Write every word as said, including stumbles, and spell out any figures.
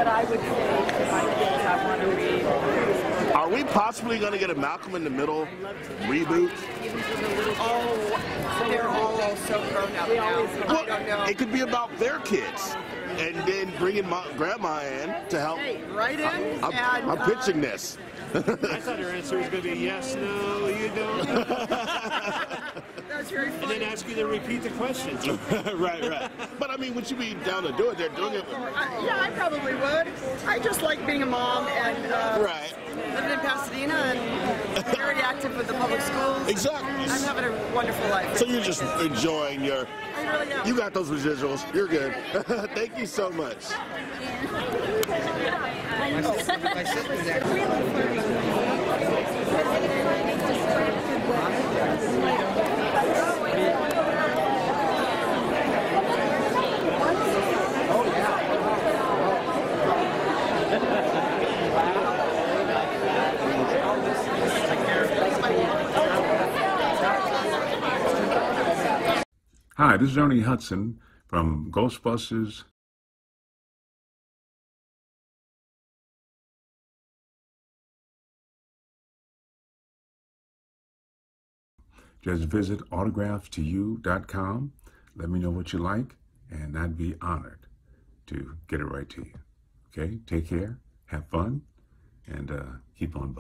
that I would say to my kids I want to read. Are we possibly going to get a Malcolm in the Middle reboot? Oh, they're all so grown up now. Well, I don't know. it could be about their kids, and then bringing my grandma in to help. Hey, right in. I'm, I'm, and, I'm uh, pitching this. I thought her answer was going to be yes, no, you don't. That's very And funny. then ask you to repeat the question. Right, right. But I mean, would you be down to do it? They're doing it. Uh, yeah, I probably would. I just like being a mom and uh, Right. living in Pasadena and very active with the public schools. Exactly. I'm having a wonderful life. So you're just enjoying your. I really am. You got those residuals. You're good. Thank you so much. My sister's actually. Hi, this is Ernie Hudson from Ghostbusters. Just visit autograph to you dot com. Let me know what you like, and I'd be honored to get it right to you. Okay, take care, have fun, and uh, keep on.